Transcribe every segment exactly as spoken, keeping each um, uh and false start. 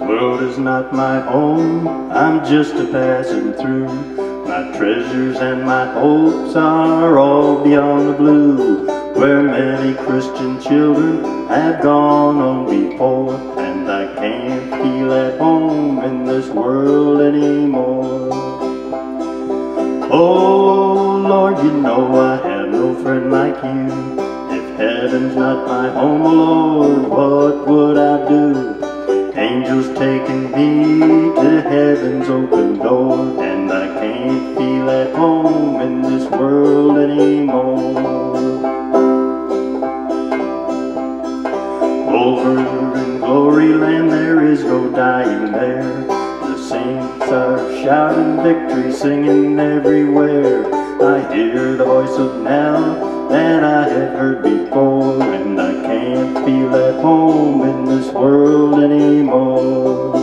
world is not my home, I'm just a passing through. My treasures and my hopes are all beyond the blue, where many Christian children have gone on before, and I can't feel at home in this world anymore. Oh Lord, you know I have no friend like you. If heaven's not my home, oh Lord, what would I do? Angels taking me to heaven's open door, and I can't feel at home in this world anymore. Over in glory land there is no dying there. The saints are shouting victory, singing everywhere. I hear the voice of now that I have heard before, and I can't feel at home in this world anymore.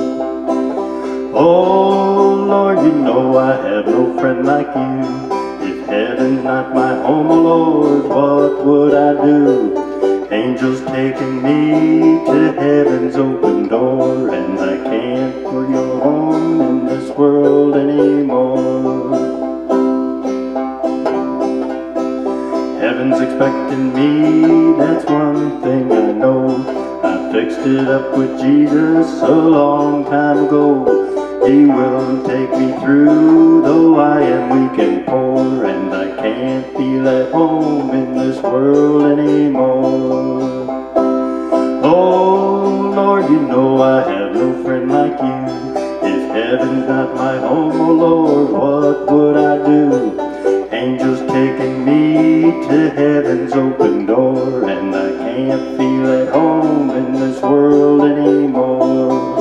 Oh Lord, you know I have no friend like you. If heaven's not my home, oh Lord, what would I do? Angels taking me to heaven's open door, and I can't feel your home in this world anymore. Heaven's expecting me, that's one thing I know. I fixed it up with Jesus a long time ago. He will take me through, though I am weak and poor, and I can't feel at home in this world anymore. Oh Lord, you know I have no friend like you. If heaven's not my home, oh Lord, what would I do? Angels taking me to heaven's open door, and I can't feel at home in this world anymore.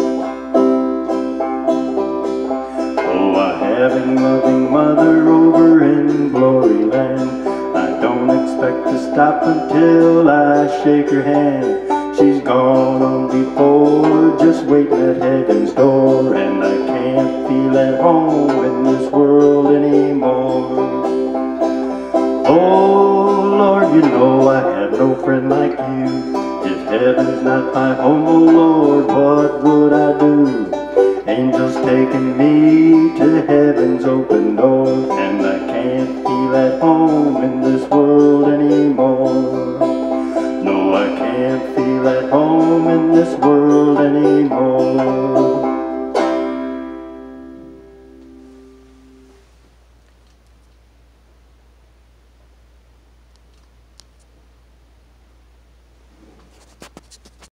Oh, I have a loving mother over in glory land. I don't expect to stop until I shake her hand. She's gone on before, just waiting at heaven's door, and I can't feel at home in this world anymore. Oh Lord, you know I have no friend like you. If heaven's not my home, oh Lord, what would I do? Angels taking me to heaven's open door, and I can't feel at home in this